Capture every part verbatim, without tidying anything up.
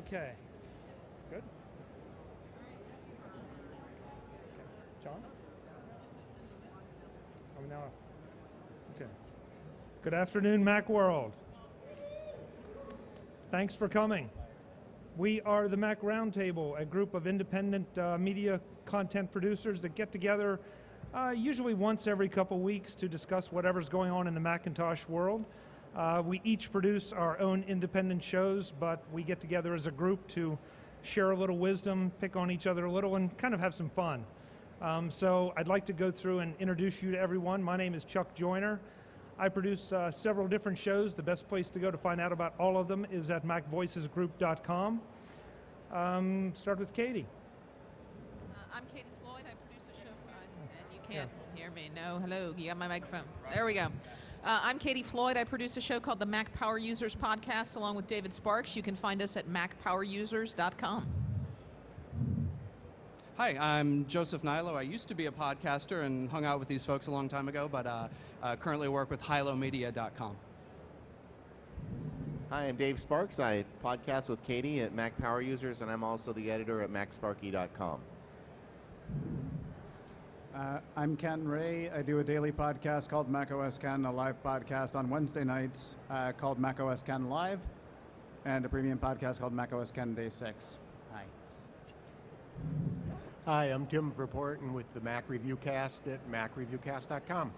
Okay. Good. Okay. John? Oh, now. Okay. Good afternoon, Macworld. Thanks for coming. We are the Mac Roundtable, a group of independent uh, media content producers that get together uh, usually once every couple weeks to discuss whatever's going on in the Macintosh world. Uh, we each produce our own independent shows, but we get together as a group to share a little wisdom, pick on each other a little, and kind of have some fun. Um, so I'd like to go through and introduce you to everyone. My name is Chuck Joyner. I produce uh, several different shows. The best place to go to find out about all of them is at mac voices group dot com. Um, start with Katie. Uh, I'm Katie Floyd. I produce a show, uh, and you can't yeah. hear me. No, hello. You got my microphone. There we go. Uh, I'm Katie Floyd. I produce a show called the Mac Power Users Podcast along with David Sparks. You can find us at mac power users dot com. Hi, I'm Joseph Nilo. I used to be a podcaster and hung out with these folks a long time ago, but uh, uh, currently work with hilo media dot com. Hi, I'm Dave Sparks. I podcast with Katie at Mac Power Users, and I'm also the editor at mac sparky dot com. Uh, I'm Ken Ray. I do a daily podcast called macOS Ken, a live podcast on Wednesday nights uh, called macOS Ken Live, and a premium podcast called macOS Ken Day six. Hi. Hi, I'm Tim Verporten with the Mac Review Cast at mac review cast dot com.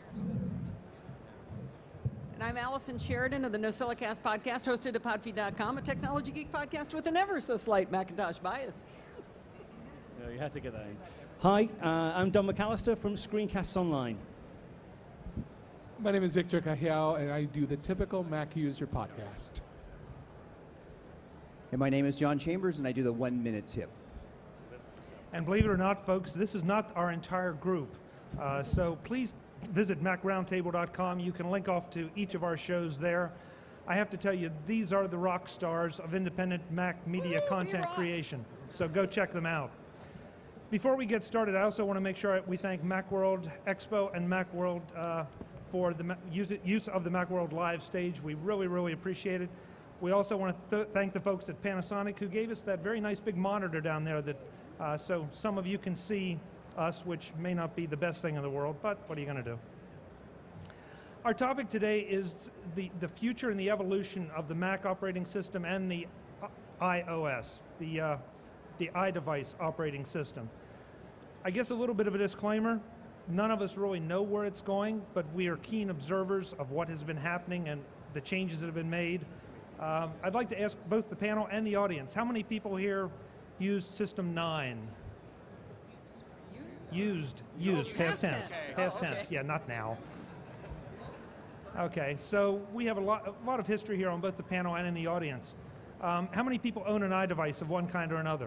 And I'm Allison Sheridan of the NosillaCast podcast, hosted at podfeed dot com, a technology geek podcast with an ever so slight Macintosh bias. No, you had to get that in. Hi, uh, I'm Don McAllister from Screencasts Online. My name is Victor Cahill, and I do the typical Mac user podcast. And my name is John Chambers, and I do the one minute tip. And believe it or not, folks, this is not our entire group. Uh, so please visit mac roundtable dot com. You can link off to each of our shows there. I have to tell you, these are the rock stars of independent Mac media Woo, content rock. creation. So go check them out. Before we get started, I also want to make sure we thank Macworld Expo and Macworld uh, for the use, use of the Macworld Live stage. We really, really appreciate it. We also want to th thank the folks at Panasonic who gave us that very nice big monitor down there that uh, so some of you can see us, which may not be the best thing in the world, but what are you going to do? Our topic today is the, the future and the evolution of the Mac operating system and the iOS, the, uh, the iDevice operating system. I guess a little bit of a disclaimer, none of us really know where it's going, but we are keen observers of what has been happening and the changes that have been made. Um, I'd like to ask both the panel and the audience, how many people here used System nine? Used, used, Oh, past past tense, tense. past Oh, okay. tense, yeah, not now. Okay, so we have a lot, a lot of history here on both the panel and in the audience. Um, how many people own an iDevice of one kind or another?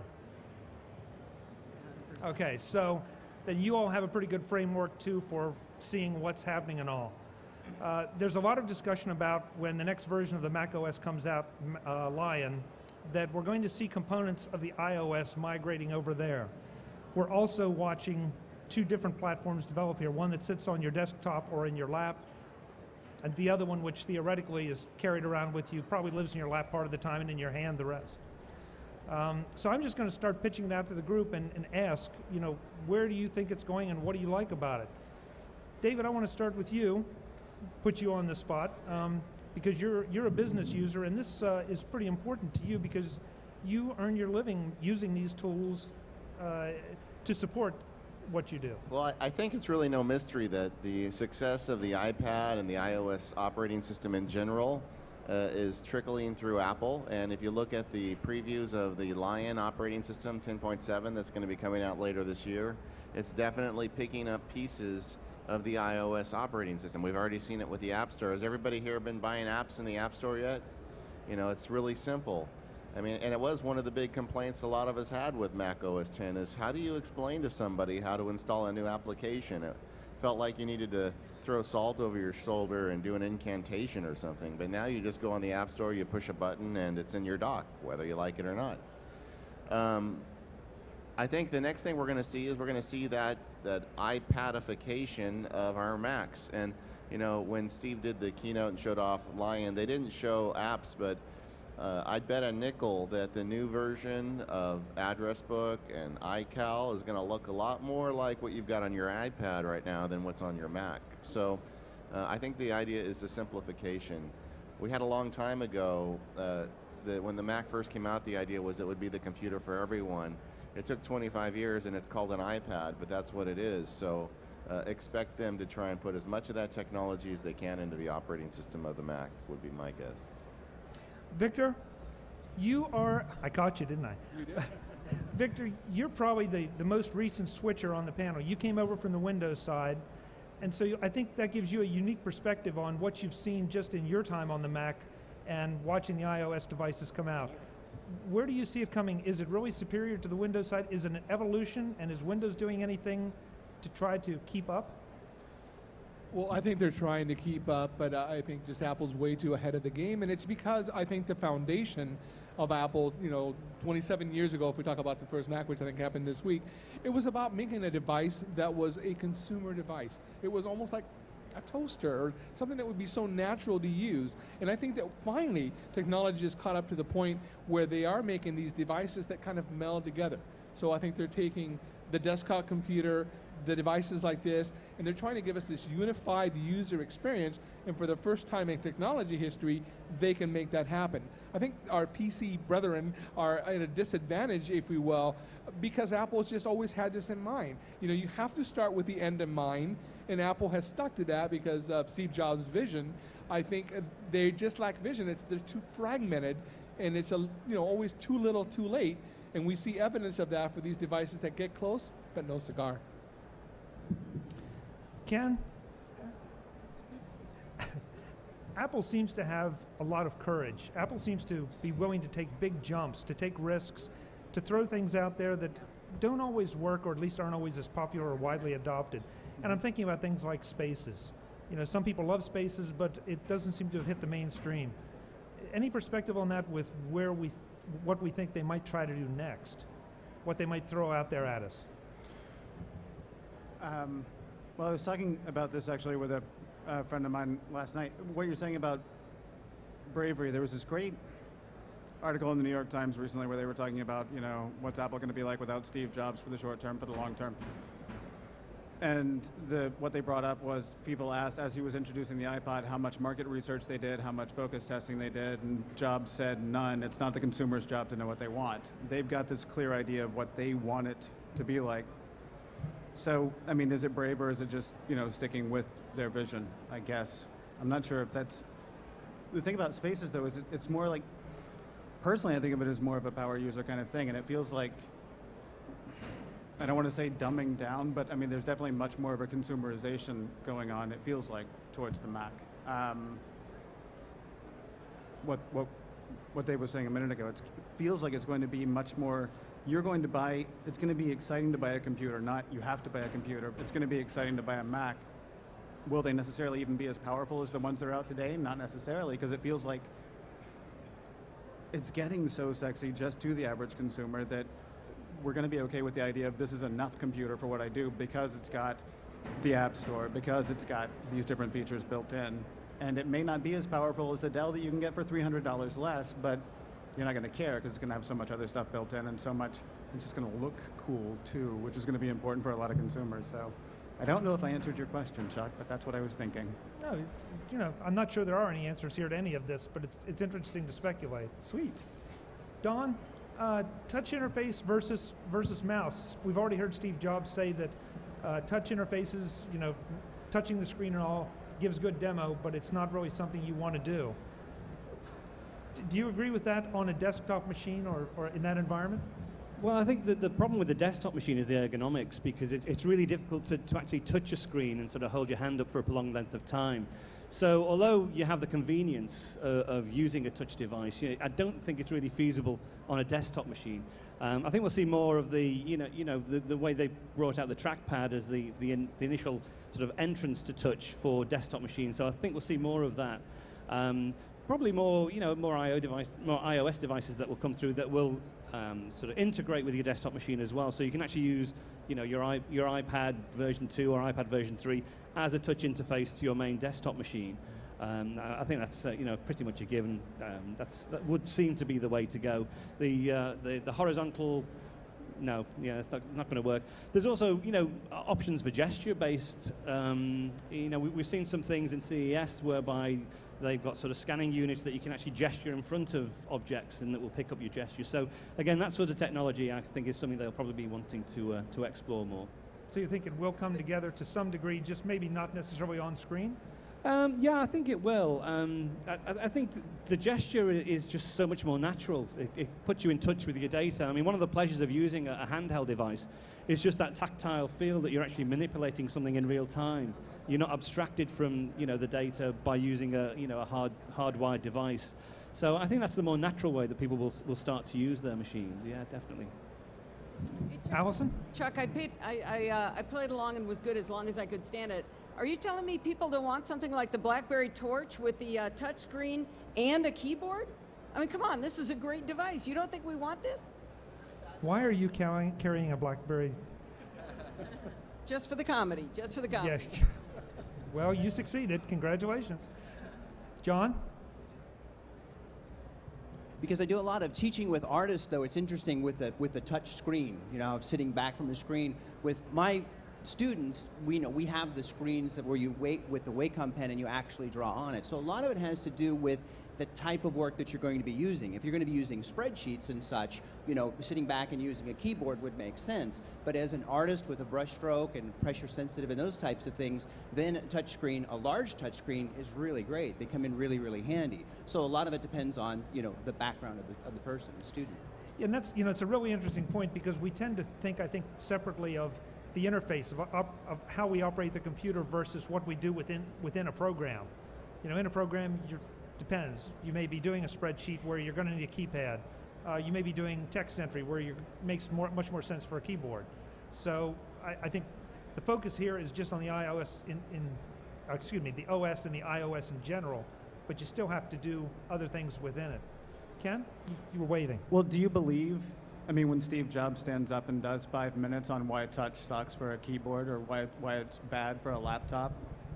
Okay, so then you all have a pretty good framework too for seeing what's happening and all. Uh, there's a lot of discussion about when the next version of the macOS comes out, uh, Lion, that we're going to see components of the iOS migrating over there. We're also watching two different platforms develop here, one that sits on your desktop or in your lap, and the other one which theoretically is carried around with you, probably lives in your lap part of the time and in your hand the rest. Um, so I'm just going to start pitching it out to the group and, and ask, you know, where do you think it's going and what do you like about it? David, I want to start with you, put you on the spot, um, because you're, you're a business user, and this uh, is pretty important to you because you earn your living using these tools uh, to support what you do. Well, I, I think it's really no mystery that the success of the iPad and the iOS operating system in general uh, is trickling through Apple. And if you look at the previews of the Lion operating system ten point seven that's going to be coming out later this year, it's definitely picking up pieces of the iOS operating system. We've already seen it with the App Store. Has everybody here been buying apps in the App Store yet? You know, it's really simple. I mean, and it was one of the big complaints a lot of us had with Mac O S ten is how do you explain to somebody how to install a new application? It felt like you needed to throw salt over your shoulder and do an incantation or something, but now you just go on the App Store, you push a button, and it's in your dock, whether you like it or not. Um, I think the next thing we're going to see is we're going to see that, that iPadification of our Macs. And, you know, when Steve did the keynote and showed off Lion, they didn't show apps, but Uh, I'd bet a nickel that the new version of Address Book and iCal is going to look a lot more like what you've got on your iPad right now than what's on your Mac. So uh, I think the idea is a simplification. We had a long time ago, uh, that when the Mac first came out, the idea was it would be the computer for everyone. It took twenty-five years and it's called an iPad, but that's what it is. So uh, expect them to try and put as much of that technology as they can into the operating system of the Mac, would be my guess. Victor, you are, I caught you, didn't I? You did. Victor, you're probably the, the most recent switcher on the panel. You came over from the Windows side, and so you, I think that gives you a unique perspective on what you've seen just in your time on the Mac and watching the iOS devices come out. Where do you see it coming? Is it really superior to the Windows side? Is it an evolution, and is Windows doing anything to try to keep up? Well, I think they're trying to keep up, but uh, I think just Apple's way too ahead of the game, and it's because I think the foundation of Apple, you know, twenty-seven years ago, if we talk about the first Mac, which I think happened this week, it was about making a device that was a consumer device. It was almost like a toaster or something that would be so natural to use. And I think that finally technology has caught up to the point where they are making these devices that kind of meld together. So I think they're taking the desktop computer, the devices like this, and they're trying to give us this unified user experience, and for the first time in technology history, they can make that happen. I think our P C brethren are at a disadvantage, if we will, because Apple's just always had this in mind. You know, you have to start with the end in mind, and Apple has stuck to that because of Steve Jobs' vision. I think they just lack vision. It's, they're too fragmented, and it's a, you know, always too little, too late, and we see evidence of that for these devices that get close, but no cigar. Ken, Apple seems to have a lot of courage. Apple seems to be willing to take big jumps, to take risks, to throw things out there that don't always work, or at least aren't always as popular or widely adopted. And I'm thinking about things like Spaces. You know, some people love Spaces, but it doesn't seem to have hit the mainstream. Any perspective on that with where we, what we think they might try to do next? What they might throw out there at us? Um, well, I was talking about this actually with a uh, friend of mine last night. What you're saying about bravery, there was this great article in the New York Times recently where they were talking about, you know, what's Apple going to be like without Steve Jobs for the short term, for the long term. And the, what they brought up was people asked, as he was introducing the iPod, how much market research they did, how much focus testing they did, and Jobs said none. It's not the consumer's job to know what they want. They've got this clear idea of what they want it to be like. So, I mean, is it brave, or is it just, you know, sticking with their vision, I guess? I'm not sure if that's... The thing about Spaces, though, is it, it's more like... Personally, I think of it as more of a power user kind of thing, and it feels like... I don't want to say dumbing down, but I mean, there's definitely much more of a consumerization going on, it feels like, towards the Mac. Um, what, what, what Dave was saying a minute ago, it's, it feels like it's going to be much more... You're going to buy, it's going to be exciting to buy a computer, not you have to buy a computer. It's going to be exciting to buy a Mac. Will they necessarily even be as powerful as the ones that are out today? Not necessarily, because it feels like it's getting so sexy just to the average consumer that we're going to be okay with the idea of this is enough computer for what I do because it's got the App Store, because it's got these different features built in. And it may not be as powerful as the Dell that you can get for three hundred dollars less, but you're not going to care because it's going to have so much other stuff built in and so much, it's just going to look cool too, which is going to be important for a lot of consumers. So I don't know if I answered your question, Chuck, but that's what I was thinking. No, it, you know, I'm not sure there are any answers here to any of this, but it's, it's interesting to speculate. Sweet. Don, uh, touch interface versus, versus mouse. We've already heard Steve Jobs say that uh, touch interfaces, you know, touching the screen and all gives good demo, but it's not really something you want to do. Do you agree with that on a desktop machine or, or in that environment? Well, I think that the problem with the desktop machine is the ergonomics, because it, it's really difficult to, to actually touch a screen and sort of hold your hand up for a prolonged length of time. So although you have the convenience uh, of using a touch device, you know, I don't think it's really feasible on a desktop machine. Um, I think we'll see more of the, you know, you know, the, the way they brought out the trackpad as the, the, in, the initial sort of entrance to touch for desktop machines. So I think we'll see more of that. Um, Probably more, you know, more I O device, more iOS devices that will come through that will um, sort of integrate with your desktop machine as well. So you can actually use, you know, your i your iPad version two or iPad version three as a touch interface to your main desktop machine. Um, I I think that's uh, you know pretty much a given. Um, that's that would seem to be the way to go. The uh, the, the horizontal. No, yeah, it's not, not going to work. There's also, you know, o- options for gesture-based. Um, you know, we, we've seen some things in C E S whereby they've got sort of scanning units that you can actually gesture in front of objects and that will pick up your gesture. So again, that sort of technology, I think, is something they'll probably be wanting to uh, to explore more. So you think it will come together to some degree, just maybe not necessarily on screen? Um, yeah, I think it will. Um, I, I I think th- the gesture i- is just so much more natural. It, it puts you in touch with your data. I mean, one of the pleasures of using a, a handheld device is just that tactile feel that you're actually manipulating something in real time. You're not abstracted from, you know, the data by using a, you know, a hard, hardwired device. So I think that's the more natural way that people will s- will start to use their machines. Yeah, definitely. Allison? Chuck, I, paid, I, I, uh, I played along and was good as long as I could stand it. Are you telling me people don't want something like the BlackBerry Torch with the uh, touch screen and a keyboard? I mean, come on, this is a great device. You don't think we want this? Why are you carrying, carrying a BlackBerry? Just for the comedy, just for the comedy. Yes. Well, you succeeded. Congratulations. John? Because I do a lot of teaching with artists, though, it's interesting with the with the touch screen, you know, sitting back from the screen. With my students, we know we have the screens that where you wait with the Wacom pen and you actually draw on it. So a lot of it has to do with the type of work that you're going to be using. If you're going to be using spreadsheets and such, you know, sitting back and using a keyboard would make sense. But as an artist with a brush stroke and pressure sensitive and those types of things, then a touchscreen, a large touchscreen is really great. They come in really, really handy. So a lot of it depends on, you know, the background of the, of the person, the student. Yeah, and that's, you know, it's a really interesting point because we tend to think, I think, separately of the interface of, op- of how we operate the computer versus what we do within within a program. You know, in a program, you're depends. You may be doing a spreadsheet where you're going to need a keypad. Uh, you may be doing text entry where it makes more, much more sense for a keyboard. So I, I think the focus here is just on the iOS in, in uh, excuse me, the O S and the iOS in general, but you still have to do other things within it. Ken, you, you were waving. Well, do you believe, I mean, when Steve Jobs stands up and does five minutes on why touch sucks for a keyboard or why, why it's bad for a laptop,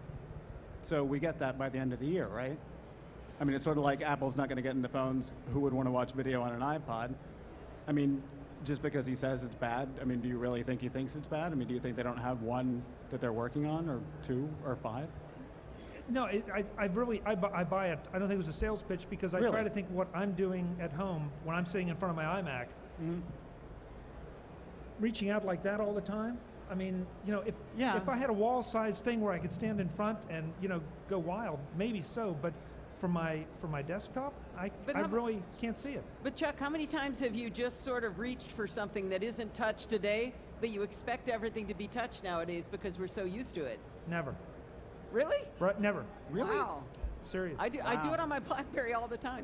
so we get that by the end of the year, right? I mean, it's sort of like Apple's not going to get into phones. Who would want to watch video on an iPod? I mean, just because he says it's bad, I mean, do you really think he thinks it's bad? I mean, do you think they don't have one that they're working on, or two, or five? No, it, I, I really, I, bu- I buy it. I don't think it was a sales pitch because I Really? try to think what I'm doing at home when I'm sitting in front of my iMac. Mm-hmm. Reaching out like that all the time. I mean, you know, if Yeah. if I had a wall-sized thing where I could stand in front and, you know, go wild, maybe so. But for my for my desktop, I But I how about- really can't see it. But Chuck, how many times have you just sort of reached for something that isn't touch today, but you expect everything to be touch nowadays because we're so used to it? Never. Really? Right? Never. Really? Wow. Serious. I do, I do Wow. it on my BlackBerry all the time.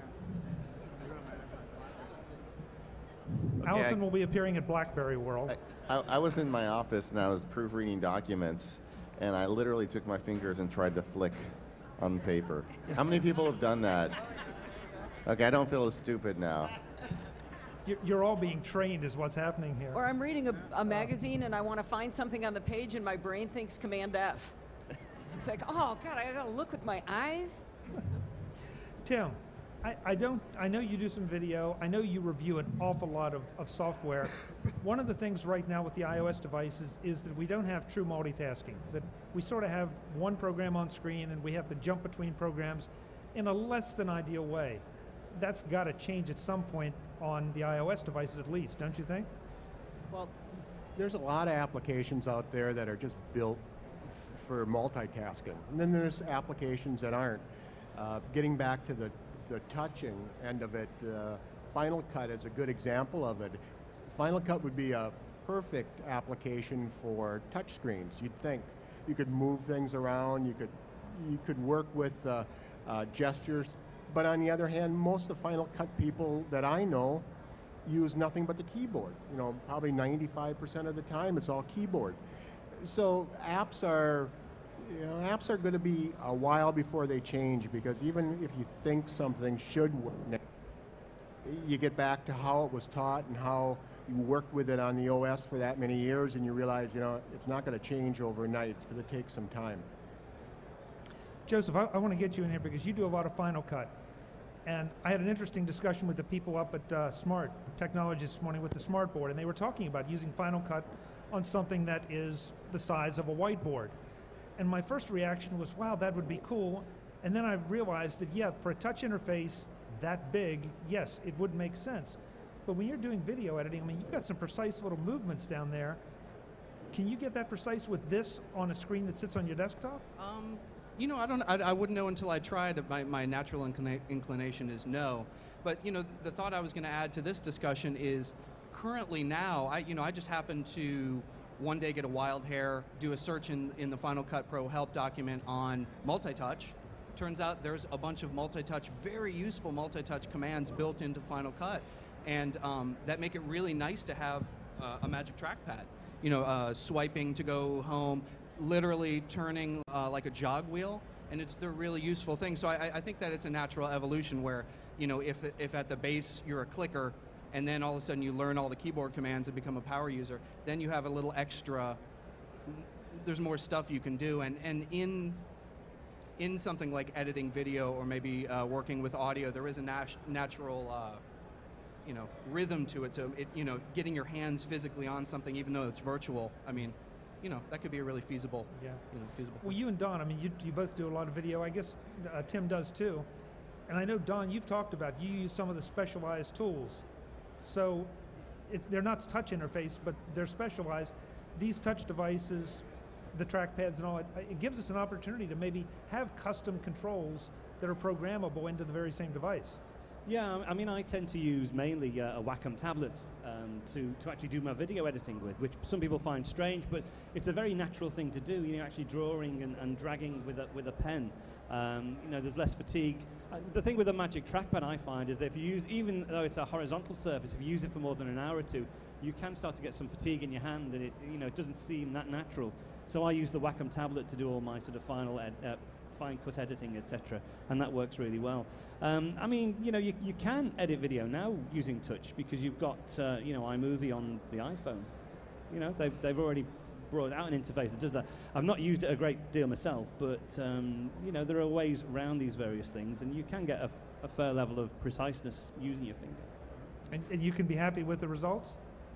Okay, Allison I- will be appearing at BlackBerry World. I, I, I was in my office and I was proofreading documents, and I literally took my fingers and tried to flick on paper. How many people have done that? Okay, I don't feel as stupid now. You're, you're all being trained is what's happening here. Or I'm reading a, a magazine and I want to find something on the page and my brain thinks Command F. It's like, oh God, I gotta look with my eyes. Tim, I, I don't. I know you do some video. I know you review an awful lot of, of software. One of the things right now with the iOS devices is that we don't have true multitasking. That we sort of have one program on screen and we have to jump between programs in a less than ideal way. That's got to change at some point on the iOS devices at least, don't you think? Well, there's a lot of applications out there that are just built f- for multitasking. And then there's applications that aren't. Uh, getting back to the, the touching end of it, uh, Final Cut is a good example of it. Final Cut would be a perfect application for touchscreens, you'd think. You could move things around, you could, you could work with uh, uh, gestures. But on the other hand, most of the Final Cut people that I know use nothing but the keyboard. You know, probably ninety-five percent of the time it's all keyboard. So apps are, you know, apps are going to be a while before they change, because even if you think something should work, you get back to how it was taught and how you worked with it on the O S for that many years, and you realize, you know, it's not going to change overnight. It's going to take some time. Joseph, I, I want to get you in here because you do a lot of Final Cut. And I had an interesting discussion with the people up at uh, Smart Technologies this morning with the Smart Board, and they were talking about using Final Cut on something that is the size of a whiteboard. And my first reaction was, wow, that would be cool. And then I realized that, yeah, for a touch interface that big, yes, it would make sense. But when you're doing video editing, I mean, you've got some precise little movements down there. Can you get that precise with this on a screen that sits on your desktop? Um, you know, I don't. I, I wouldn't know until I tried. My, my natural inclina inclination is no. But you know, the thought I was going to add to this discussion is, currently now, I you know, I just happened to one day get a wild hair, do a search in in the Final Cut Pro help document on multi-touch. Turns out there's a bunch of multi-touch, very useful multi-touch commands built into Final Cut, and um, that make it really nice to have uh, a magic trackpad. You know, uh, swiping to go home, literally turning uh, like a jog wheel, and it's they're really useful things. So I, I think that it's a natural evolution where, you know, if if at the base you're a clicker, and then all of a sudden you learn all the keyboard commands and become a power user, then you have a little extra. There's more stuff you can do, and and in in something like editing video or maybe uh, working with audio, there is a nat natural. Uh, you know, rhythm to it, so it, you know, getting your hands physically on something, even though it's virtual, I mean, you know, that could be a really feasible, yeah. you know, feasible Well, thing. you and Don, I mean, you, you both do a lot of video. I guess uh, Tim does too. And I know, Don, you've talked about, you use some of the specialized tools. So it, they're not touch interface, but they're specialized. These touch devices, the trackpads and all, it, it gives us an opportunity to maybe have custom controls that are programmable into the very same device. Yeah, I mean, I tend to use mainly uh, a Wacom tablet um, to, to actually do my video editing with, which some people find strange, but it's a very natural thing to do. You know, actually drawing and, and dragging with a, with a pen. Um, you know, there's less fatigue. Uh, the thing with a Magic Trackpad I find is that if you use, even though it's a horizontal surface, if you use it for more than an hour or two, you can start to get some fatigue in your hand, and it, you know, it doesn't seem that natural. So I use the Wacom tablet to do all my sort of final ed uh, fine cut editing, et cetera, and that works really well. Um, I mean, you know, you, you can edit video now using touch because you've got, uh, you know, iMovie on the iPhone. You know, they've, they've already brought out an interface that does that. I've not used it a great deal myself, but, um, you know, there are ways around these various things, and you can get a, a fair level of preciseness using your finger. And, and you can be happy with the results?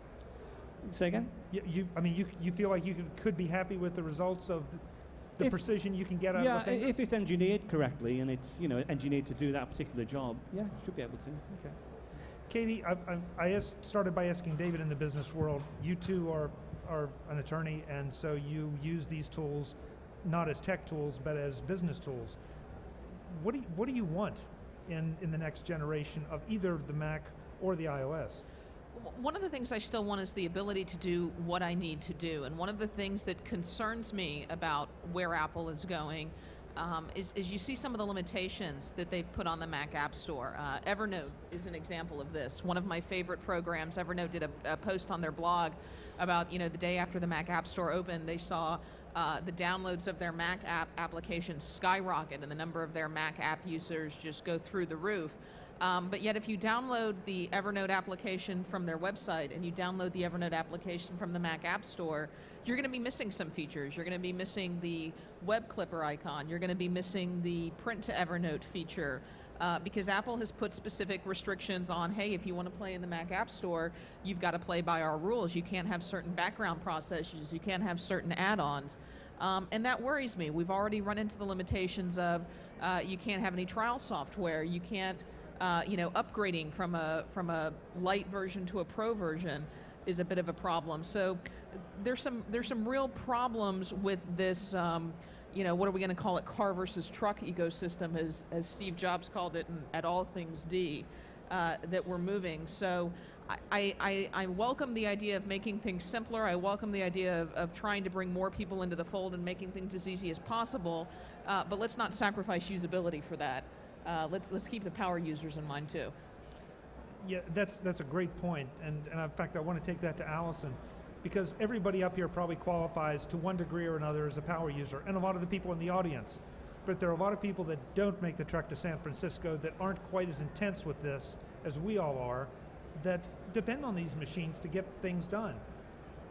Say again? You, you, I mean, you, you feel like you could, could be happy with the results of the, the if, precision you can get out yeah, of the finger? if it's engineered correctly and it's, you know, engineered to do that particular job, yeah, should be able to. Okay. Katie, I, I, I asked, started by asking David in the business world. You two are, are an attorney, and so you use these tools not as tech tools, but as business tools. What do you, what do you want in, in the next generation of either the Mac or the iOS? One of the things I still want is the ability to do what I need to do. And one of the things that concerns me about where Apple is going um, is, is you see some of the limitations that they've put on the Mac App Store. Uh, Evernote is an example of this. One of my favorite programs, Evernote did a, a post on their blog about, you know, the day after the Mac App Store opened, they saw uh, the downloads of their Mac app applications skyrocket and the number of their Mac app users just go through the roof. Um, but yet if you download the Evernote application from their website and you download the Evernote application from the Mac App Store, you're going to be missing some features. You're going to be missing the web clipper icon. You're going to be missing the print to Evernote feature uh, because Apple has put specific restrictions on, hey, if you want to play in the Mac App Store, you've got to play by our rules. You can't have certain background processes. You can't have certain add-ons. Um, and that worries me. We've already run into the limitations of uh, you can't have any trial software. You can't Uh, you know, upgrading from a from a light version to a pro version is a bit of a problem. So there's some there's some real problems with this. Um, you know, what are we going to call it? Car versus truck ecosystem, as as Steve Jobs called it, in, at All Things D, uh, that we're moving. So I, I I welcome the idea of making things simpler. I welcome the idea of, of trying to bring more people into the fold and making things as easy as possible. Uh, but let's not sacrifice usability for that. Uh, let's let's keep the power users in mind too. Yeah, that's that's a great point, and and in fact I want to take that to Allison, because everybody up here probably qualifies to one degree or another as a power user, and a lot of the people in the audience. But there are a lot of people that don't make the trek to San Francisco that aren't quite as intense with this as we all are, that depend on these machines to get things done.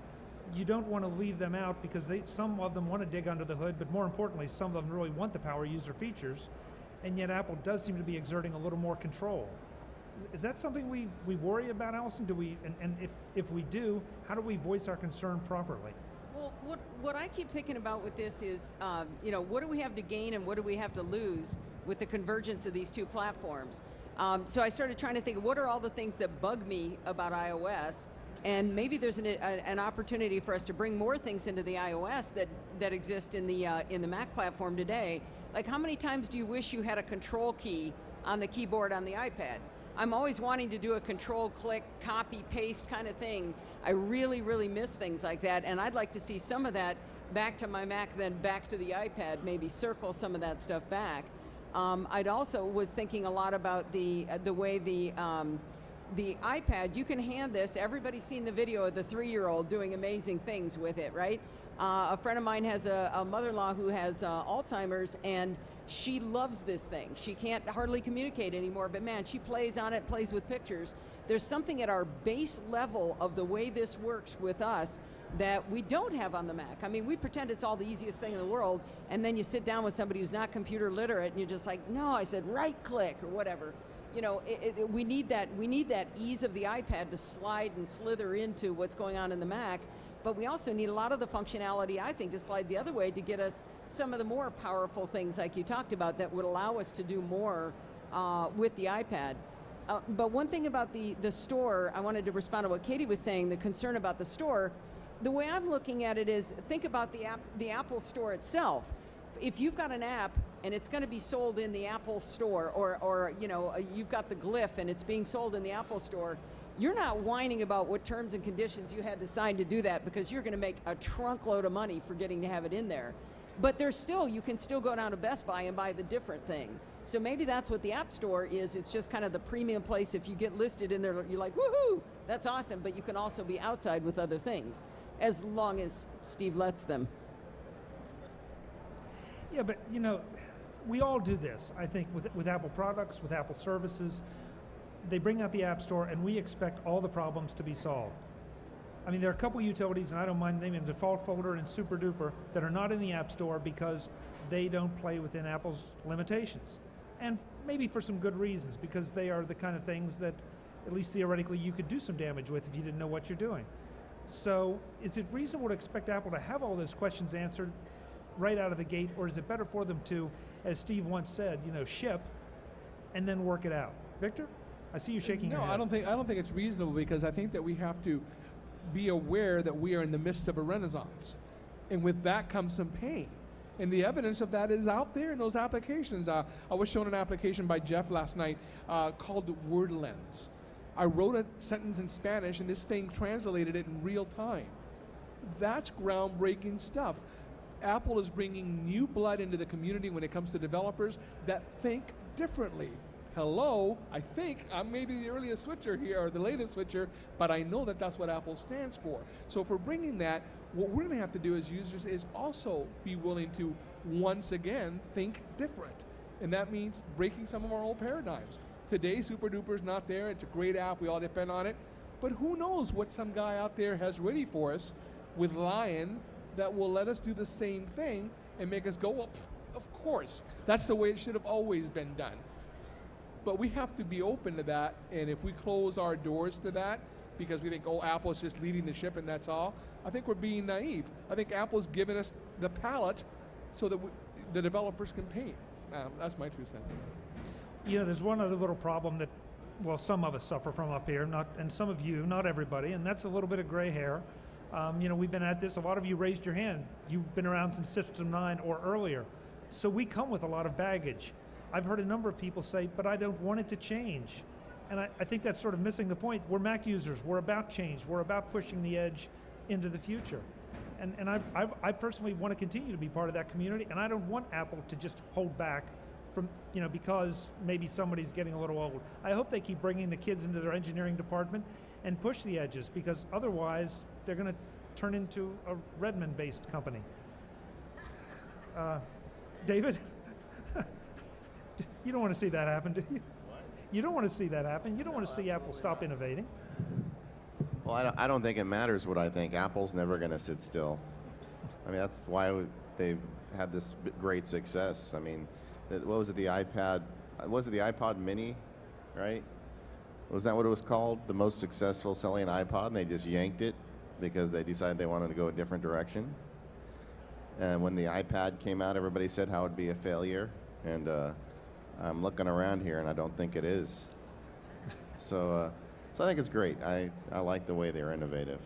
you don't want to leave them out because they, some of them want to dig under the hood, but more importantly, some of them really want the power user features, and yet Apple does seem to be exerting a little more control. Is, is that something we, we worry about, Allison? Do we, and, and if, if we do, how do we voice our concern properly? Well, what, what I keep thinking about with this is, um, you know, what do we have to gain and what do we have to lose with the convergence of these two platforms? Um, so I started trying to think, what are all the things that bug me about iOS? And maybe there's an, a, an opportunity for us to bring more things into the iOS that, that exist in the, uh, in the Mac platform today. Like, how many times do you wish you had a control key on the keyboard on the iPad? I'm always wanting to do a control, click, copy, paste kind of thing. I really, really miss things like that, and I'd like to see some of that back to my Mac, then back to the iPad, maybe circle some of that stuff back. Um, I'd also was thinking a lot about the, uh, the way the, um, the iPad, you can hand this, everybody's seen the video of the three-year-old doing amazing things with it, right? Uh, a friend of mine has a, a mother-in-law who has uh, Alzheimer's, and she loves this thing. She can't hardly communicate anymore, but man, she plays on it, plays with pictures. There's something at our base level of the way this works with us that we don't have on the Mac. I mean, we pretend it's all the easiest thing in the world, and then you sit down with somebody who's not computer literate, and you're just like, no, I said right click or whatever. You know, it, it, we need that. We need that ease of the iPad to slide and slither into what's going on in the Mac. But we also need a lot of the functionality, I think, to slide the other way to get us some of the more powerful things like you talked about that would allow us to do more uh, with the iPad. Uh, but one thing about the, the store, I wanted to respond to what Katie was saying, the concern about the store. The way I'm looking at it is, think about the, app, the Apple Store itself. If you've got an app and it's going to be sold in the Apple Store, or, or you know, you've got the Glyph and it's being sold in the Apple Store, you're not whining about what terms and conditions you had to sign to do that, because you're going to make a trunk load of money for getting to have it in there. But there's still, you can still go down to Best Buy and buy the different thing. So maybe that's what the App Store is. It's just kind of the premium place. If you get listed in there, you're like, woohoo, that's awesome. But you can also be outside with other things, as long as Steve lets them. Yeah, but you know, we all do this, I think, with, with Apple products, with Apple services. They bring out the App Store and we expect all the problems to be solved. I mean, there are a couple utilities, and I don't mind naming them, Default Folder and Super Duper, that are not in the App Store because they don't play within Apple's limitations. And maybe for some good reasons, because they are the kind of things that, at least theoretically, you could do some damage with if you didn't know what you're doing. So is it reasonable to expect Apple to have all those questions answered right out of the gate, or is it better for them to, as Steve once said, you know, ship and then work it out? Victor? I see you shaking no, your head. I don't think I don't think it's reasonable, because I think that we have to be aware that we are in the midst of a renaissance, and with that comes some pain. And the evidence of that is out there in those applications. Uh, I was shown an application by Jeff last night uh, called WordLens. I wrote a sentence in Spanish, and this thing translated it in real time. That's groundbreaking stuff. Apple is bringing new blood into the community when it comes to developers that think differently. Hello, I think I'm maybe the earliest switcher here, or the latest switcher, but I know that that's what Apple stands for. So if we're bringing that, what we're going to have to do as users is also be willing to, once again, think different. And that means breaking some of our old paradigms. Today, Super Duper is not there. It's a great app. We all depend on it. But who knows what some guy out there has ready for us with Lion that will let us do the same thing and make us go, well, pff, of course. That's the way it should have always been done. But we have to be open to that, and if we close our doors to that because we think, oh, Apple's just leading the ship and that's all, I think we're being naive. I think Apple's given us the palette so that we, the developers can paint. Um, that's my two cents. You know, there's one other little problem that, well, some of us suffer from up here, not, and some of you, not everybody, and that's a little bit of gray hair. Um, you know, we've been at this, a lot of you raised your hand. You've been around since System nine or earlier. So we come with a lot of baggage. I've heard a number of people say, but I don't want it to change. And I, I think that's sort of missing the point. We're Mac users, we're about change, we're about pushing the edge into the future. And, and I, I, I personally want to continue to be part of that community, and I don't want Apple to just hold back from, you know, because maybe somebody's getting a little old. I hope they keep bringing the kids into their engineering department and push the edges, because otherwise they're going to turn into a Redmond-based company. Uh, David? You don't want to see that happen, do you? What? You don't want to see that happen. You don't want to see Apple stop innovating. Well, I don't, I don't think it matters what I think. Apple's never going to sit still. I mean, that's why they've had this b- great success. I mean, the, what was it, the iPad? Was it the iPod Mini, right? Was that what it was called? The most successful selling iPod, and they just yanked it because they decided they wanted to go a different direction. And when the iPad came out, everybody said how it would be a failure. And uh, I'm looking around here, and I don't think it is. So, uh, so I think it's great. I, I like the way they're innovative.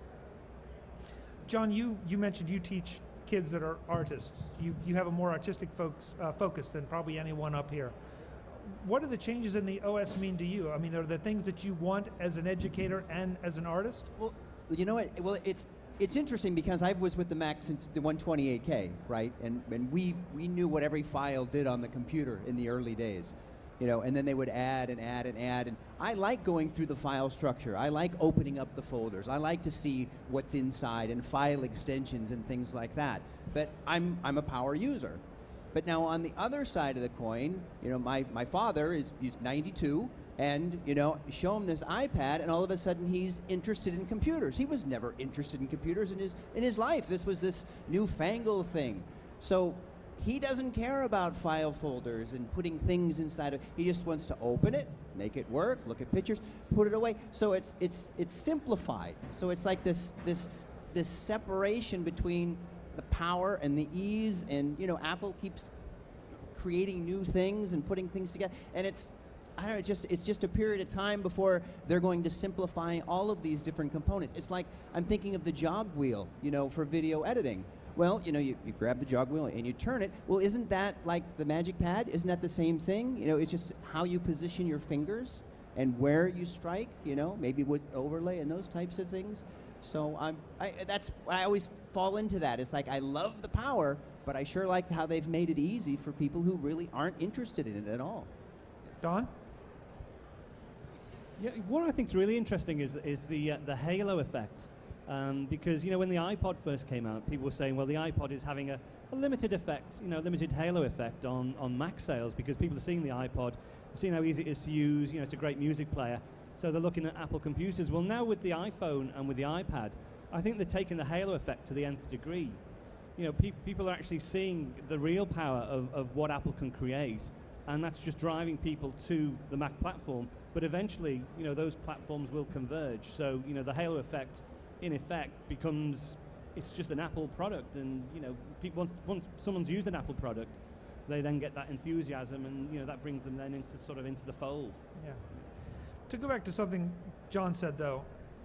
John, you, you mentioned you teach kids that are artists. You, you have a more artistic folks, uh, focus than probably anyone up here. What do the changes in the O S mean to you? I mean, are there things that you want as an educator and as an artist? Well, you know what? Well, it's it's interesting because I was with the Mac since the one twenty-eight K, right? And and we we knew what every file did on the computer in the early days, you know. And then they would add and add and add. And I like going through the file structure. I like opening up the folders. I like to see what's inside and file extensions and things like that. But I'm I'm a power user. But now on the other side of the coin, you know, my, my father is he's ninety-two, and, you know, show him this iPad, and all of a sudden he's interested in computers. He was never interested in computers in his in his life. This was this newfangled thing. So he doesn't care about file folders and putting things inside of it. He just wants to open it, make it work, look at pictures, put it away. So it's it's it's simplified. So it's like this this this separation between the power and the ease, and you know, Apple keeps creating new things and putting things together, and it's I don't know, just it's just a period of time before they're going to simplify all of these different components. It's like I'm thinking of the jog wheel, you know, for video editing. Well, you know, you, you grab the jog wheel and you turn it. Well, isn't that like the Magic Pad? Isn't that the same thing? You know, it's just how you position your fingers and where you strike, you know, maybe with overlay and those types of things. So I'm, I, that's, I always fall into that. It's like I love the power, but I sure like how they've made it easy for people who really aren't interested in it at all. Don? Yeah, what I think is really interesting is is the uh, the halo effect, um, because you know when the iPod first came out, people were saying, well, the iPod is having a, a limited effect, you know, limited halo effect on on Mac sales because people are seeing the iPod, seeing how easy it is to use. You know, it's a great music player. So they're looking at Apple computers. Well, now with the iPhone and with the iPad, I think they're taking the halo effect to the nth degree. You know, pe- people are actually seeing the real power of, of what Apple can create, and that's just driving people to the Mac platform. But eventually, you know, those platforms will converge. So, you know, the halo effect, in effect, becomes, it's just an Apple product. And, you know, pe- once, once someone's used an Apple product, they then get that enthusiasm, and, you know, that brings them then into sort of into the fold. Yeah. To go back to something John said, though,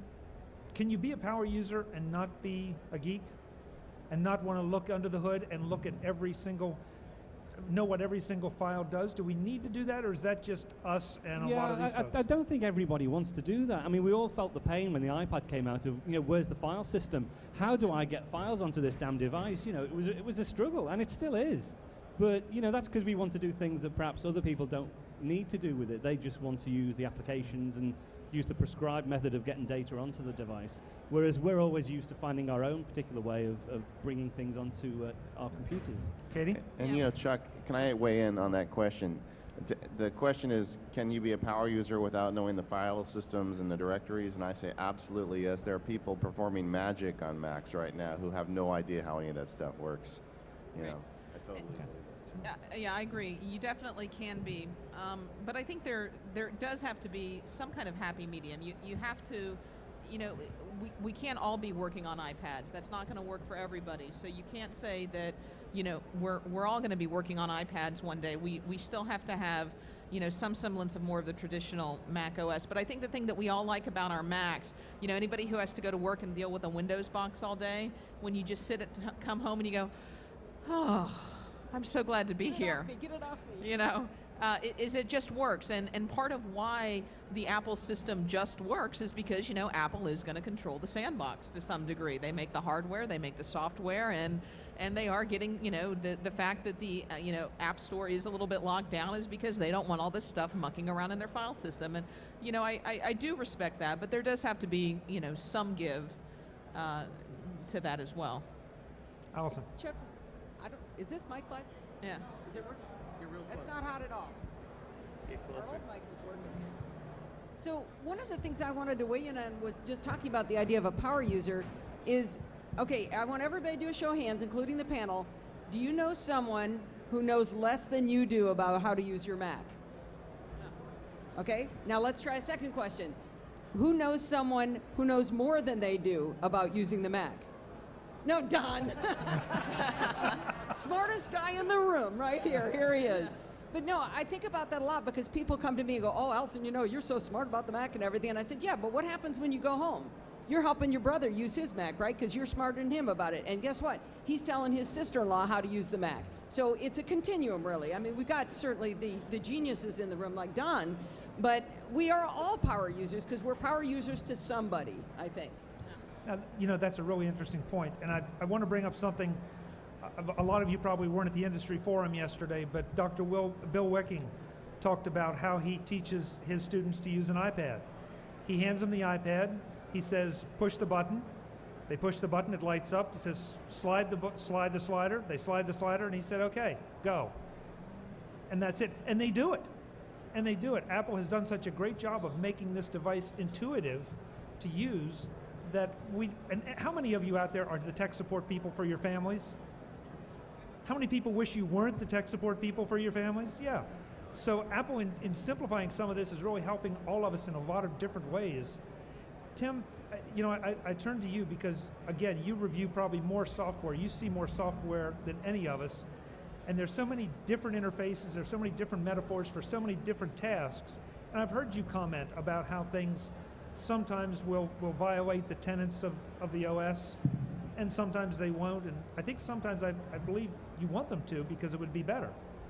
can you be a power user and not be a geek? And not want to look under the hood and look at every single, know what every single file does? Do we need to do that, or is that just us and a yeah, lot of these I, folks? I, I don't think everybody wants to do that. I mean, we all felt the pain when the iPad came out of, you know, where's the file system? How do I get files onto this damn device? You know, it was, it was a struggle, and it still is. But, you know, that's because we want to do things that perhaps other people don't need to do with it. They just want to use the applications and use the prescribed method of getting data onto the device, whereas we're always used to finding our own particular way of, of bringing things onto uh, our computers. Katie? And Yeah. you know, Chuck, can I weigh in on that question? T- The question is, can you be a power user without knowing the file systems and the directories? And I say absolutely yes. There are people performing magic on Macs right now who have no idea how any of that stuff works. You Right. know, I totally believe that. Yeah, yeah, I agree. You definitely can be, um, but I think there there does have to be some kind of happy medium. You you have to, you know, we we can't all be working on iPads. That's not going to work for everybody. So you can't say that, you know, we're we're all going to be working on iPads one day. We we still have to have, you know, some semblance of more of the traditional Mac O S. But I think the thing that we all like about our Macs, you know, anybody who has to go to work and deal with a Windows box all day, when you just sit at come home and you go, oh, I'm so glad to be Get it here. off me, get it off me. You know, uh, it, is it just works, and and part of why the Apple system just works is because, you know, Apple is going to control the sandbox to some degree. They make the hardware, they make the software, and and they are getting, you know, the the fact that the uh, you know App Store is a little bit locked down is because they don't want all this stuff mucking around in their file system. And you know, I I, I do respect that, but there does have to be, you know, some give uh, to that as well. Allison? Chuck, I don't, is this mic live? Yeah. Is it working? You're real close. That's not hot at all. Get Our closer. old mic was working. So one of the things I wanted to weigh in on was just talking about the idea of a power user is, okay, I want everybody to do a show of hands, including the panel. Do you know someone who knows less than you do about how to use your Mac? Okay, now let's try a second question. Who knows someone who knows more than they do about using the Mac? No, Don. Smartest guy in the room right here. Here he is. But no, I think about that a lot because people come to me and go, oh, Elson, you know, you're so smart about the Mac and everything. And I said, yeah, but what happens when you go home? You're helping your brother use his Mac, right? Because you're smarter than him about it. And guess what? He's telling his sister-in-law how to use the Mac. So it's a continuum, really. I mean, we've got certainly the, the geniuses in the room like Don, but we are all power users because we're power users to somebody, I think. Now, you know, that's a really interesting point, and I, I want to bring up something. Uh, a lot of you probably weren't at the industry forum yesterday, but Doctor Will, Bill Wicking talked about how he teaches his students to use an iPad. He hands them the iPad, he says, push the button. They push the button, it lights up. He says, slide the, slide the slider. They slide the slider, and he said, okay, go. And that's it, and they do it. And they do it. Apple has done such a great job of making this device intuitive to use that we, and how many of you out there are the tech support people for your families? How many people wish you weren't the tech support people for your families? Yeah. So Apple, in, in simplifying some of this, is really helping all of us in a lot of different ways. Tim, you know, I, I turn to you because, again, you review probably more software. You see more software than any of us. And there's so many different interfaces, there's so many different metaphors for so many different tasks. And I've heard you comment about how things sometimes will, will violate the tenets of, of the O S, and sometimes they won't. And I think sometimes I, I believe you want them to because it would be better.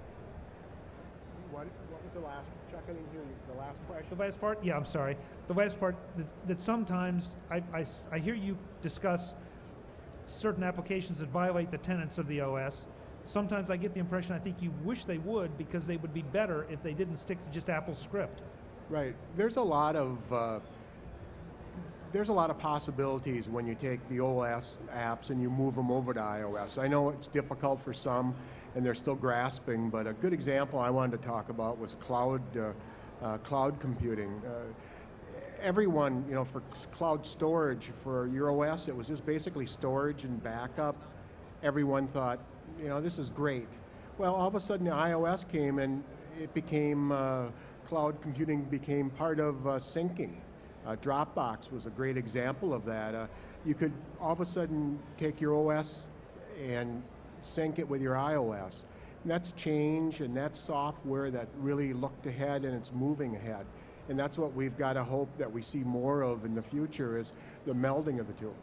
What, what was the last, Chuck, I didn't hear you, the last question? The last part? Yeah, I'm sorry. The last part, that, that sometimes I, I, I hear you discuss certain applications that violate the tenets of the O S. Sometimes I get the impression I think you wish they would because they would be better if they didn't stick to just Apple's script. Right. There's a lot of uh, there's a lot of possibilities when you take the O S apps and you move them over to iOS. I know it's difficult for some, and they're still grasping. But a good example I wanted to talk about was cloud uh, uh, cloud computing. Uh, everyone, you know, for cloud storage for your O S, it was just basically storage and backup. Everyone thought, you know, this is great. Well, all of a sudden, the iOS came and it became, uh, cloud computing became part of uh, syncing. Uh, Dropbox was a great example of that. Uh, you could all of a sudden take your O S and sync it with your iOS. And that's change, and that's software that really looked ahead and it's moving ahead. And that's what we've got to hope that we see more of in the future, is the melding of the two.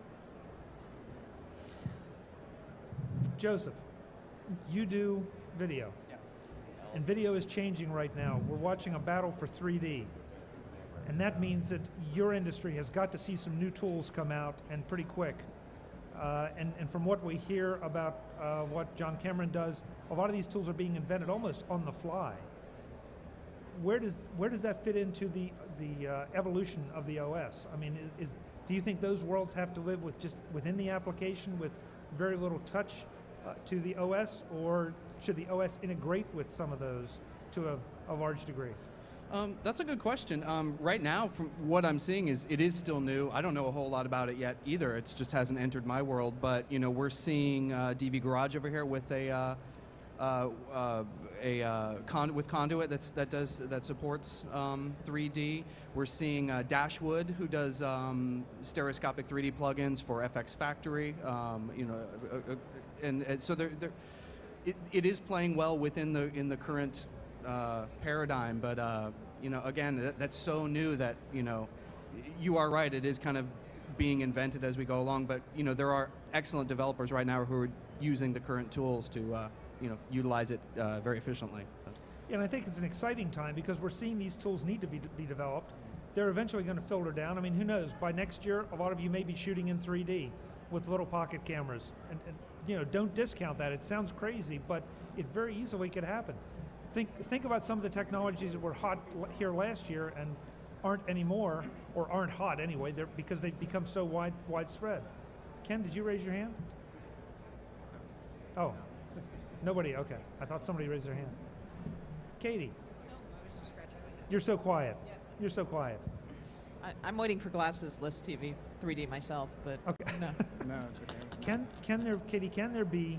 Joseph, you do video. Yes. And video is changing right now. We're watching a battle for three D. And that means that your industry has got to see some new tools come out, and pretty quick. Uh, and, and from what we hear about uh, what John Cameron does, a lot of these tools are being invented almost on the fly. Where does, where does that fit into the, the uh, evolution of the O S? I mean, is, is, do you think those worlds have to live with just within the application with very little touch uh, to the O S, or should the O S integrate with some of those to a, a large degree? Um, that's a good question. Um, right now, from what I'm seeing, is it is still new. I don't know a whole lot about it yet either. It just hasn't entered my world. But you know, we're seeing uh, D V Garage over here with a uh, uh, uh, a uh, con with Conduit that's that does that supports um, three D. We're seeing uh, Dashwood, who does um, stereoscopic three D plugins for F X Factory. Um, you know, uh, uh, and, and so they're, they're, it, it is playing well within the in the current uh, paradigm. But uh, you know, again, that, that's so new that, you know, you are right. It is kind of being invented as we go along. But you know, there are excellent developers right now who are using the current tools to uh, you know, utilize it uh, very efficiently. So. Yeah, and I think it's an exciting time because we're seeing these tools need to be, be developed. They're eventually going to filter down. I mean, who knows? By next year, a lot of you may be shooting in three D with little pocket cameras. And, and you know, don't discount that. It sounds crazy, but it very easily could happen. Think, think about some of the technologies that were hot here last year and aren't anymore, or aren't hot anyway, they're, because they've become so wide, widespread. Ken, did you raise your hand? Oh, nobody, okay. I thought somebody raised their hand. Katie. No, I was just scratching my head. You're so quiet. Yes. You're so quiet. I, I'm waiting for glasses-less T V, three D myself, but Okay. no. No, it's okay. Can can there, Katie? Can there be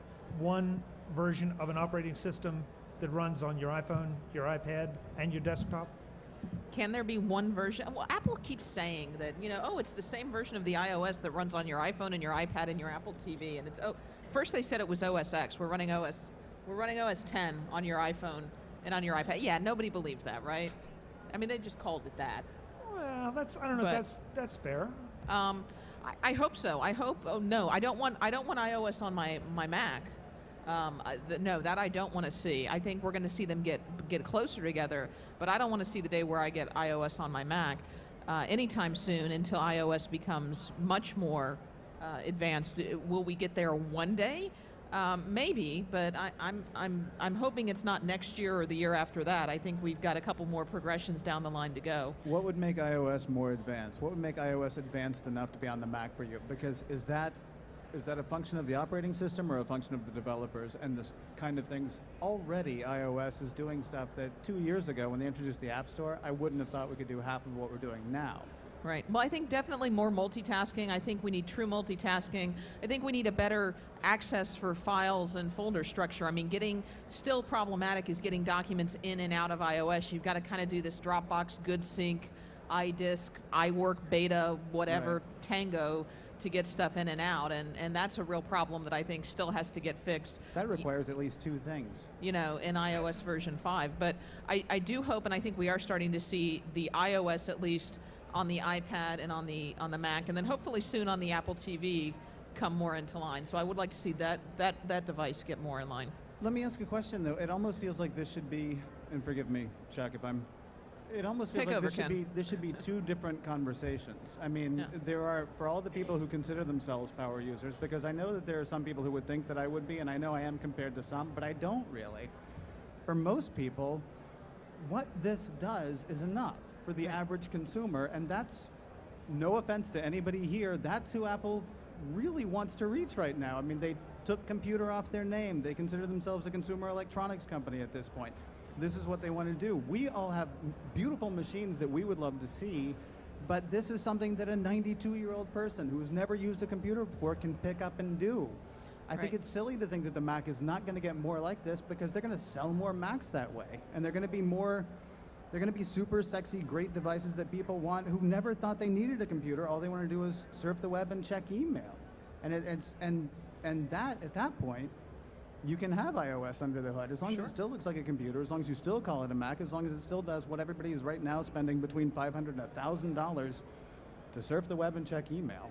one version of an operating system that runs on your iPhone, your iPad, and your desktop? Can there be one version? Well, Apple keeps saying that, you know, oh, it's the same version of the iOS that runs on your iPhone and your iPad and your Apple T V. And it's, oh, first they said it was O S X. We're running O S, we're running O S ten on your iPhone and on your iPad. Yeah, nobody believed that, right? I mean, they just called it that. Well, that's I don't know. But- if that's that's fair. Um, I, I hope so. I hope. Oh no, I don't want. I don't want iOS on my my Mac. Um, I, the, no, that I don't want to see. I think we're going to see them get get closer together, but I don't want to see the day where I get iOS on my Mac uh, anytime soon until iOS becomes much more uh, advanced. Uh, Will we get there one day? Um, maybe, but I, I'm I'm I'm hoping it's not next year or the year after that. I think we've got a couple more progressions down the line to go. What would make iOS more advanced? What would make iOS advanced enough to be on the Mac for you? Because is that is that a function of the operating system or a function of the developers and this kind of things? Already, iOS is doing stuff that two years ago, when they introduced the App Store, I wouldn't have thought we could do half of what we're doing now. Right. Well, I think definitely more multitasking. I think we need true multitasking. I think we need a better access for files and folder structure. I mean, getting still problematic is getting documents in and out of iOS. You've got to kind of do this Dropbox, GoodSync, iDisk, iWork, Beta, whatever, Right. Tango to get stuff in and out. And, and that's a real problem that I think still has to get fixed. That requires at least two things. You know, in iOS version five. But I, I do hope, and I think we are starting to see the iOS at least on the iPad and on the on the Mac, and then hopefully soon on the Apple T V come more into line. So I would like to see that that that device get more in line. Let me ask a question, though. It almost feels like this should be, and forgive me, Chuck, if I'm. It almost feels Take like over, this should Ken. be this should be two different conversations. I mean, Yeah. there are for all the people who consider themselves power users, because I know that there are some people who would think that I would be, and I know I am compared to some, but I don't really. For most people, what this does is enough for the average consumer, and that's no offense to anybody here. That's who Apple really wants to reach right now. I mean, they took computer off their name. They consider themselves a consumer electronics company at this point. This is what they want to do. We all have beautiful machines that we would love to see, but this is something that a ninety-two-year-old person who's never used a computer before can pick up and do. I think Right. it's silly to think that the Mac is not going to get more like this, because they're going to sell more Macs that way, and they're going to be more They're going to be super sexy, great devices that people want who never thought they needed a computer. All they want to do is surf the web and check email. And it, it's and and that at that point, you can have iOS under the hood as long Sure. as it still looks like a computer, as long as you still call it a Mac, as long as it still does what everybody is right now spending between five hundred dollars and one thousand dollars to surf the web and check email.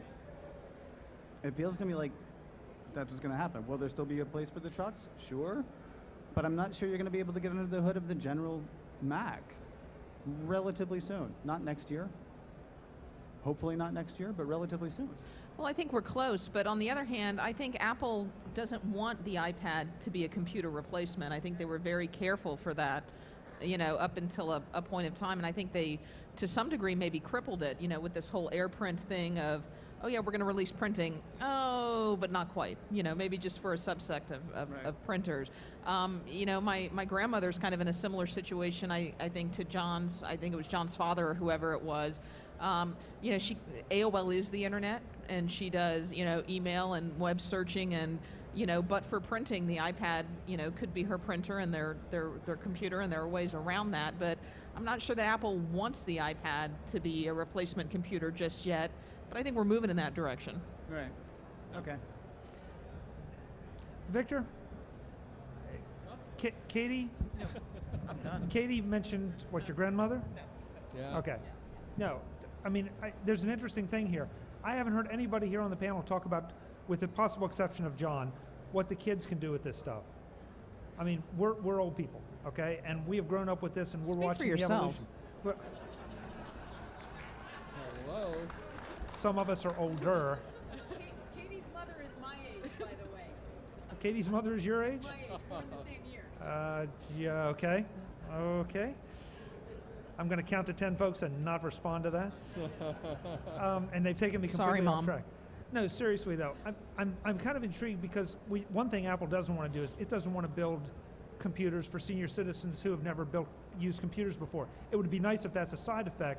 It feels to me like that's what's going to happen. Will there still be a place for the trucks? Sure. But I'm not sure you're going to be able to get under the hood of the general Mac relatively soon. Not next year. Hopefully not next year, but relatively soon. Well, I think we're close, but on the other hand, I think Apple doesn't want the iPad to be a computer replacement. I think they were very careful for that, you know, up until a, a point of time, and I think they, to some degree, maybe crippled it, you know, with this whole AirPrint thing of, oh yeah, we're going to release printing, oh, but not quite, you know, maybe just for a subsect of, of, Right. of printers. Um, you know, my, my grandmother's kind of in a similar situation, I, I think, to John's, I think it was John's father or whoever it was. Um, you know, she A O L is the internet, and she does, you know, email and web searching, and, you know, but for printing, the iPad, you know, could be her printer and their, their, their computer, and there are ways around that, but I'm not sure that Apple wants the iPad to be a replacement computer just yet, but I think we're moving in that direction. Right. Okay. Victor? Ka- Katie? I'm done. Katie mentioned, what, your grandmother? Yeah. Okay. No, I mean, I, there's an interesting thing here. I haven't heard anybody here on the panel talk about, with the possible exception of John, what the kids can do with this stuff. I mean, we're, we're old people, okay? And we have grown up with this, and we're Speak for watching the yourself. evolution. But Hello. some of us are older. Katie's mother is my age, by the way. Katie's mother is your age? My age. We're in the same years. Uh, yeah, okay. Okay. I'm going to count to ten folks and not respond to that. Um, and they've taken me completely Sorry, off Mom. track. No, seriously though, I'm, I'm, I'm kind of intrigued because we, one thing Apple doesn't want to do is it doesn't want to build computers for senior citizens who have never built used computers before. It would be nice if that's a side effect,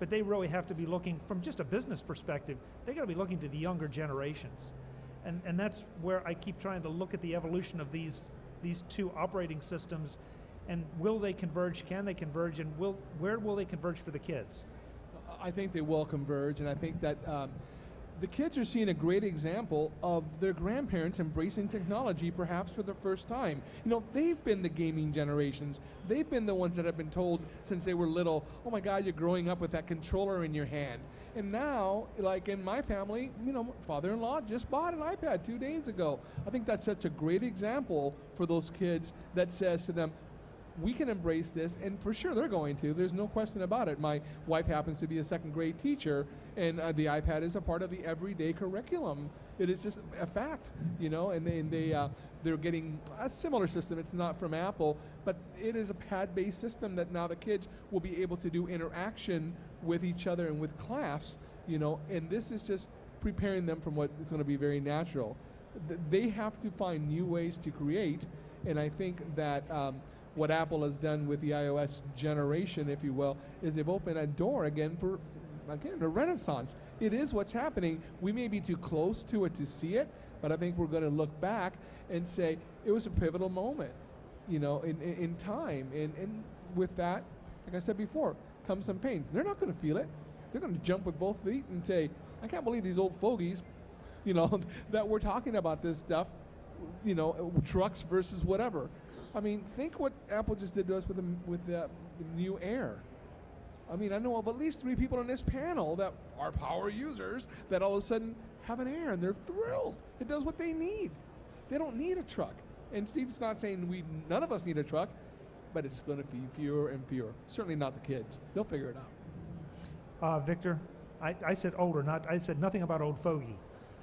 but they really have to be looking from just a business perspective. They got to be looking to the younger generations, and and that's where I keep trying to look at the evolution of these these two operating systems, and will they converge? Can they converge? And will where will they converge for the kids? I think they will converge, and I think that um, the kids are seeing a great example of their grandparents embracing technology perhaps for the first time. You know, they've been the gaming generations. They've been the ones that have been told since they were little, oh my God, you're growing up with that controller in your hand. And now, like in my family, you know, father-in-law just bought an iPad two days ago. I think that's such a great example for those kids that says to them, we can embrace this, and for sure they're going to. There's no question about it. My wife happens to be a second grade teacher, and uh, the iPad is a part of the everyday curriculum. It is just a fact, you know, and they, and they, uh, they're getting a similar system. It's not from Apple, but it is a pad-based system that now the kids will be able to do interaction with each other and with class, you know, and this is just preparing them from what is going to be very natural. Th- They have to find new ways to create, and I think that um, what Apple has done with the iOS generation, if you will, is they've opened a door again for, again, the renaissance. It is what's happening. We may be too close to it to see it, but I think we're going to look back and say it was a pivotal moment, you know, in, in, in time. And, and with that, like I said before, comes some pain. They're not going to feel it. They're going to jump with both feet and say, I can't believe these old fogies, you know, that we're talking about this stuff, you know, trucks versus whatever. I mean, think what Apple just did to us with the, with the, the new Air. I mean, I know of at least three people on this panel that are power users that all of a sudden have an Air, and they're thrilled. It does what they need. They don't need a truck. And Steve's not saying we none of us need a truck, but it's going to be fewer and fewer. Certainly not the kids. They'll figure it out. Uh, Victor, I, I said older, not I said nothing about old fogey.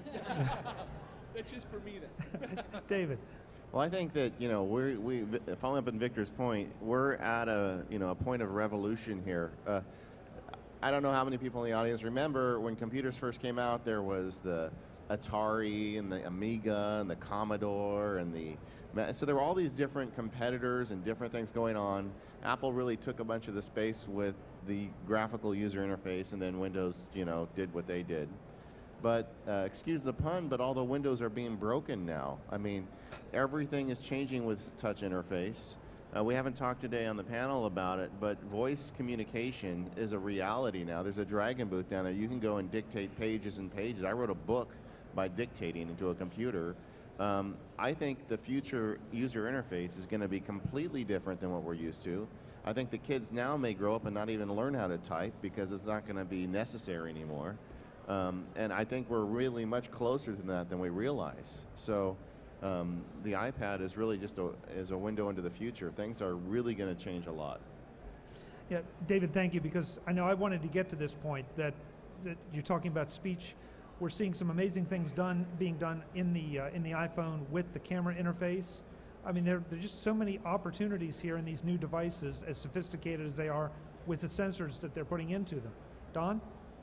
That's just for me then. David. Well, I think that, you know, we're, we, following up on Victor's point, we're at a, you know, a point of revolution here. Uh, I don't know how many people in the audience remember when computers first came out, there was the Atari and the Amiga and the Commodore and the, so there were all these different competitors and different things going on. Apple really took a bunch of the space with the graphical user interface, and then Windows, you know, did what they did. But, uh, excuse the pun, but all the windows are being broken now. I mean, everything is changing with touch interface. Uh, we haven't talked today on the panel about it, but voice communication is a reality now. There's a Dragon booth down there. You can go and dictate pages and pages. I wrote a book by dictating into a computer. Um, I think the future user interface is going to be completely different than what we're used to. I think the kids now may grow up and not even learn how to type because it's not going to be necessary anymore. Um, and I think we're really much closer to that than we realize. So um, the iPad is really just a, is a window into the future. Things are really going to change a lot. Yeah, David, thank you, because I know I wanted to get to this point that, that you're talking about speech. We're seeing some amazing things done being done in the uh, in the iPhone with the camera interface. I mean, there, there are just so many opportunities here in these new devices, as sophisticated as they are, with the sensors that they're putting into them. Don?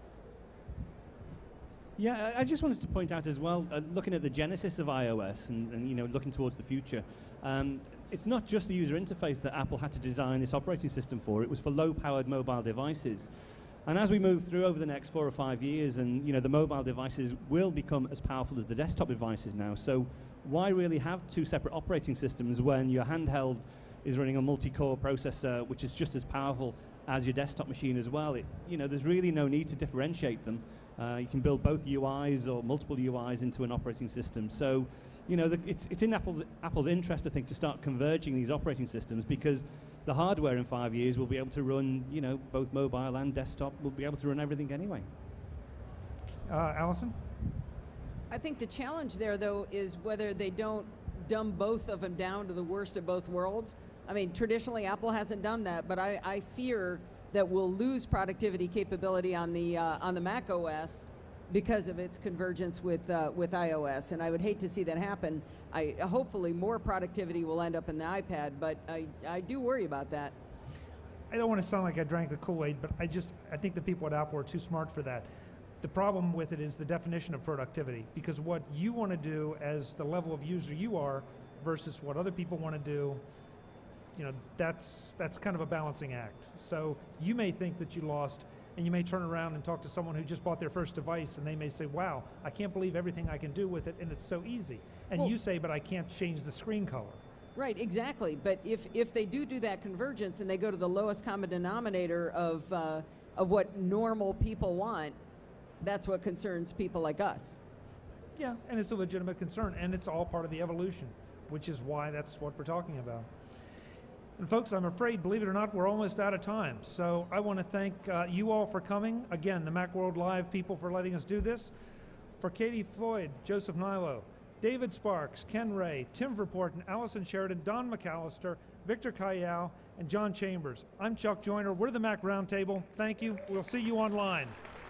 Yeah, I just wanted to point out as well, uh, looking at the genesis of iOS and, and you know, looking towards the future, um, it's not just the user interface that Apple had to design this operating system for. It was for low-powered mobile devices. And as we move through over the next four or five years, and you know, the mobile devices will become as powerful as the desktop devices now. So why really have two separate operating systems when your handheld is running a multi-core processor, which is just as powerful as your desktop machine as well? It, you know, there's really no need to differentiate them. Uh, you can build both U Is or multiple U Is into an operating system. So, you know, the, it's, it's in Apple's, Apple's interest, I think, to start converging these operating systems, because the hardware in five years will be able to run, you know, both mobile and desktop. Will be able to run everything anyway. Uh, Allison? I think the challenge there, though, is whether they don't dumb both of them down to the worst of both worlds. I mean, traditionally, Apple hasn't done that, but I, I fear that we'll lose productivity capability on the uh, on the Mac O S because of its convergence with uh, with iOS, and I would hate to see that happen. I hopefully more productivity will end up in the iPad, but I I do worry about that. I don't want to sound like I drank the Kool-Aid, but I just I think the people at Apple are too smart for that. The problem with it is the definition of productivity, because what you want to do as the level of user you are versus what other people want to do, you know, that's that's kind of a balancing act. So you may think that you lost and you may turn around and talk to someone who just bought their first device, and they may say, wow, I can't believe everything I can do with it, and it's so easy. And Well- you say, but I can't change the screen color. Right, exactly. But if, if they do do that convergence and they go to the lowest common denominator of, uh, of what normal people want, that's what concerns people like us. Yeah, and it's a legitimate concern, and it's all part of the evolution, which is why that's what we're talking about. And folks, I'm afraid, believe it or not, we're almost out of time. So I want to thank uh, you all for coming. Again, the Macworld Live people for letting us do this. For Katie Floyd, Joseph Nilo, David Sparks, Ken Ray, Tim Verporten, Allison Sheridan, Don McAllister, Victor Kayal, and John Chambers. I'm Chuck Joyner. We're the Mac Roundtable. Thank you. We'll see you online.